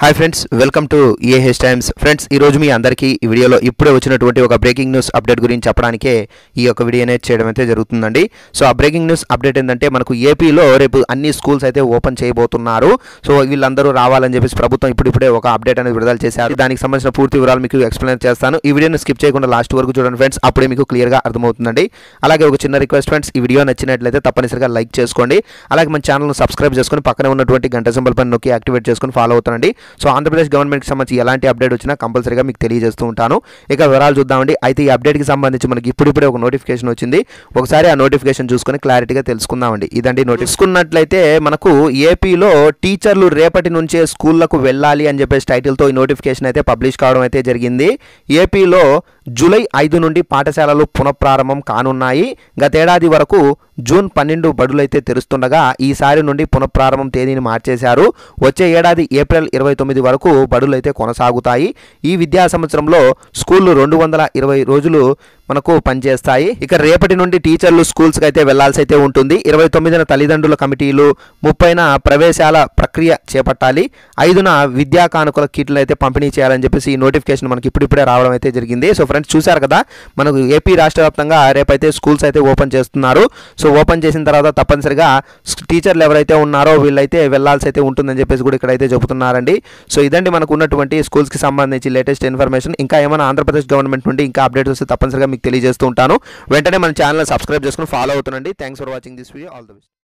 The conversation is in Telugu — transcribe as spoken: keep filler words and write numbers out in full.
Hi friends, welcome to AH Times. Friends, ఈరోజు మీ అందరికీ ఈ వీడియోలో ఇప్పుడే వచ్చినటువంటి ఒక బ్రేకింగ్ న్యూస్ అప్డేట్ గురించి చెప్పడానికే ఈ యొక్క వీడియో అనేది చేయడం అయితే జరుగుతుందండి. సో ఆ బ్రేకింగ్ న్యూస్ అప్డేట్ ఏంటంటే, మనకు ఏపీలో రేపు అన్ని స్కూల్స్ అయితే ఓపెన్ చేయబోతున్నారు. సో వీళ్ళందరూ రావాలని చెప్పేసి ప్రభుత్వం ఇప్పుడిప్పుడే ఒక అప్డేట్ అనేది విడుదల చేశారు. దానికి సంబంధించిన పూర్తి వివరాలు మీకు ఎక్స్ప్లెయిన్ చేస్తాను. ఈ వీడియోని స్కిప్ చేయకుండా లాస్ట్ వరకు చూడండి ఫ్రెండ్స్, అప్పుడే మీకు క్లియర్గా అర్థమవుతుందండి. అలాగే ఒక చిన్న రిక్వెస్ట్ ఫ్రెండ్స్, ఈ వీడియో నచ్చినట్లయితే తప్పనిసరిగా లైక్ చేసుకోండి. అలాగే మన ఛానల్ను సబ్స్క్రైబ్ చేసుకొని పక్కనే ఉన్నటువంటి గంట సింబల్ పైన నొక్కి యాక్టివేట్ చేసుకొని ఫాలో అవుతానండి. సో ఆంధ్రప్రదేశ్ గవర్నమెంట్కి సంబంధించి ఎలాంటి అప్డేట్ వచ్చినా కంపల్సరీగా మీకు తెలియజేస్తూ ఉంటాను. ఇక వివరాలు చూద్దామండి. అయితే ఈ అప్డేట్కి సంబంధించి మనకి ఇప్పుడిప్పుడే ఒక నోటిఫికేషన్ వచ్చింది. ఒకసారి ఆ నోటిఫికేషన్ చూసుకొని క్లారిటీగా తెలుసుకుందామండి. ఇదండి నోటిఫికేసుకున్నట్లయితే, మనకు ఏపీలో టీచర్లు రేపటి నుంచే స్కూళ్లకు వెళ్ళాలి అని చెప్పేసి టైటిల్తో ఈ నోటిఫికేషన్ అయితే పబ్లిష్ కావడం అయితే జరిగింది. ఏపీలో జూలై ఐదు నుండి పాఠశాలలు పునఃప్రారంభం కానున్నాయి. గతేడాది వరకు జూన్ పన్నెండు బడులైతే తెరుస్తుండగా ఈసారి నుండి పునఃప్రారంభం తేదీని మార్చేశారు. వచ్చే ఏడాది ఏప్రిల్ ఇరవై తొమ్మిది వరకు బడులు అయితే కొనసాగుతాయి. ఈ విద్యా సంవత్సరంలో స్కూళ్లు రెండు వందల ఇరవై రోజులు మనకు పనిచేస్తాయి. ఇక రేపటి నుండి టీచర్లు స్కూల్స్కి అయితే వెళ్లాల్సి అయితే ఉంటుంది. ఇరవై తొమ్మిదిన తల్లిదండ్రుల కమిటీలు, ముప్పైన ప్రవేశాల ప్రక్రియ చేపట్టాలి. ఐదున విద్యా కానుకల కిట్లు అయితే పంపిణీ చేయాలని చెప్పేసి ఈ నోటిఫికేషన్ మనకి ఇప్పుడిప్పుడే రావడం అయితే జరిగింది. సో ఫ్రెండ్స్, చూశారు కదా, మనకు ఏపీ రాష్ట్ర వ్యాప్తంగా రేపైతే స్కూల్స్ అయితే ఓపెన్ చేస్తున్నారు. సో ఓపెన్ చేసిన తర్వాత తప్పనిసరిగా టీచర్లు ఎవరైతే ఉన్నారో వీళ్ళైతే వెళ్లాల్సి అయితే ఉంటుందని చెప్పేసి కూడా ఇక్కడైతే చెబుతున్నారండి. సో ఇదండి మనకు ఉన్నటువంటి స్కూల్స్కి సంబంధించి లేటెస్ట్ ఇన్ఫర్మేషన్. ఇంకా ఏమైనా ఆంధ్రప్రదేశ్ గవర్నమెంట్ నుండి ఇంకా అప్డేట్స్ వస్తే తప్పనిసరిగా మీకు తెలియజేస్తూ ఉంటాను. వెంటనే మన ఛానల్ సబ్స్క్రైబ్ చేసుకుని ఫాలో అవుతుండండి. Thanks for watching this video. All the best.